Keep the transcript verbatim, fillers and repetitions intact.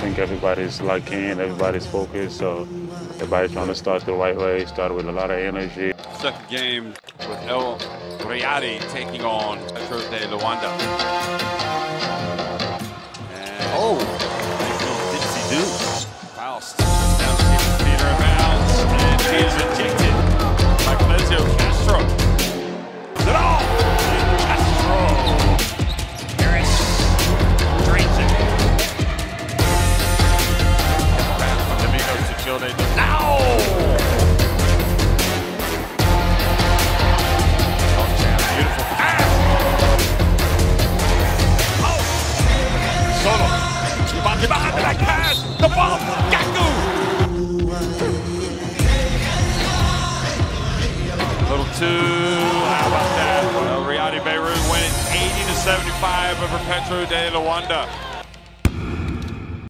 think everybody's locked in, everybody's focused, so everybody's trying to start the right way, start with a lot of energy. Second game with El Riyadi taking on Petro de Luanda. And oh, nice little dipsy-do. Faust down to the theater of bounds, and he is ejected by Petro. Is it all? Petro. Harris drains it. Back from Domingos to Childe. Now! Beautiful pass! Oh! Solo. Behind the back pass! The ball! Gaku! Little two. How about that? Well, Riyadi Beirut winning eighty to seventy-five over Petro de Luanda.